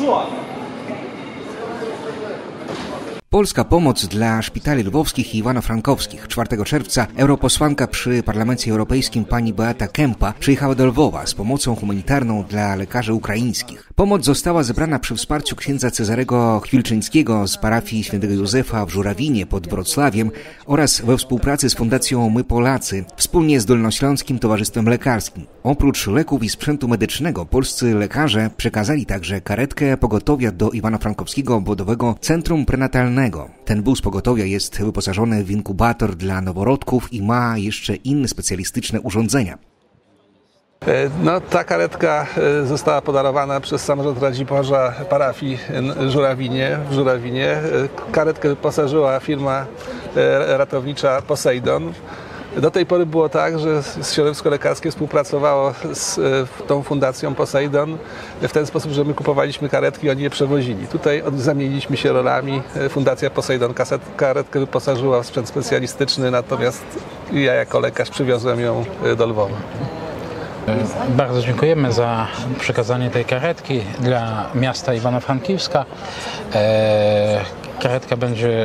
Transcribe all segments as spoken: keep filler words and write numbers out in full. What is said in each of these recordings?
Polska pomoc dla szpitali lwowskich i iwano-frankowskich. czwartego czerwca europosłanka przy Parlamencie Europejskim pani Beata Kempa przyjechała do Lwowa z pomocą humanitarną dla lekarzy ukraińskich. Pomoc została zebrana przy wsparciu księdza Cezarego Chwilczyńskiego z parafii Świętego Józefa w Żurawinie pod Wrocławiem oraz we współpracy z Fundacją My Polacy, wspólnie z Dolnośląskim Towarzystwem Lekarskim. Oprócz leków i sprzętu medycznego polscy lekarze przekazali także karetkę pogotowia do Iwano-Frankowskiego Obwodowego Centrum Prenatalnego. Ten wóz pogotowia jest wyposażony w inkubator dla noworodków i ma jeszcze inne specjalistyczne urządzenia. No, ta karetka została podarowana przez samorząd Radziborza parafii Żurawinie, w Żurawinie. Karetkę wyposażyła firma ratownicza Poseidon. Do tej pory było tak, że środowisko lekarskie współpracowało z tą fundacją Poseidon w ten sposób, że my kupowaliśmy karetki i oni je przewozili. Tutaj zamieniliśmy się rolami. Fundacja Poseidon karetkę wyposażyła w sprzęt specjalistyczny, natomiast ja jako lekarz przywiozłem ją do Lwowa. Bardzo dziękujemy za przekazanie tej karetki dla miasta Iwano-Frankiwska. Karetka będzie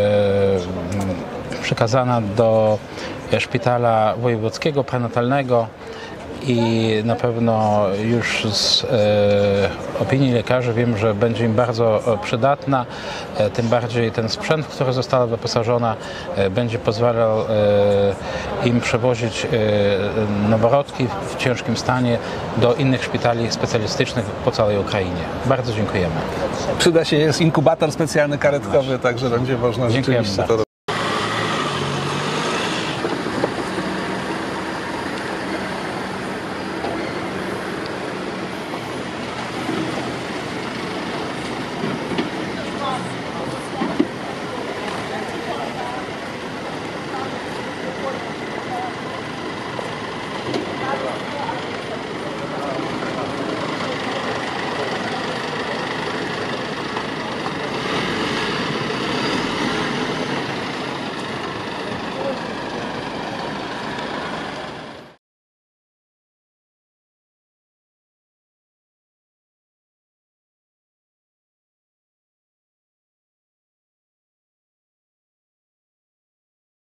przekazana do szpitala wojewódzkiego prenatalnego i na pewno już z e, opinii lekarzy wiem, że będzie im bardzo przydatna, e, tym bardziej ten sprzęt, w który została wyposażona, e, będzie pozwalał e, im przewozić e, noworodki w ciężkim stanie do innych szpitali specjalistycznych po całej Ukrainie. Bardzo dziękujemy. Przyda się, jest inkubator specjalny karetkowy, także będzie można rzeczywiście to robić.